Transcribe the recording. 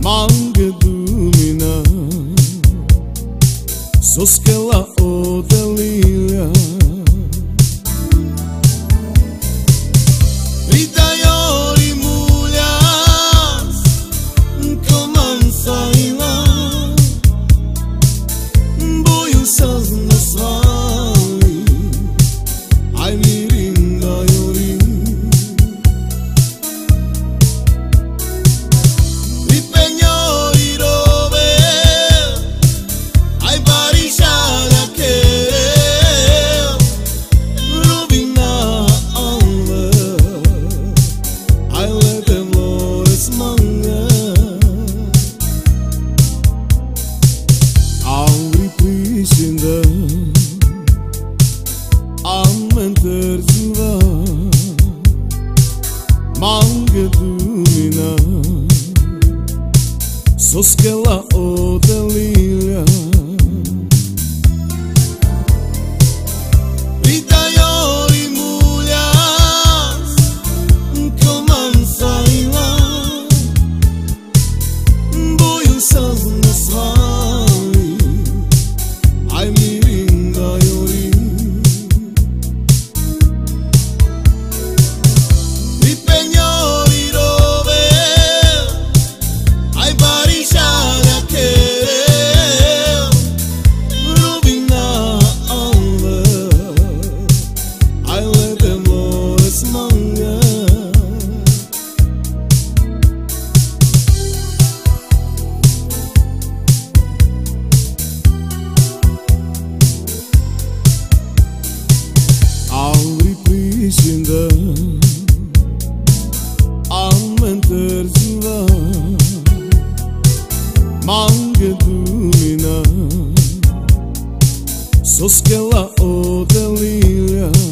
Mange dumina Soskela ode lilja Ridaiori muljas Komansa ila Boju sazna svali Aj mi ridaiori Amen terzuva Mange dumina Soskela ode lilja Ridaiori muljas Komansa ila Boju sazna svali Aj mi ridaiori Şimdi Amen terzuva Mange dumina Soskela ode lilja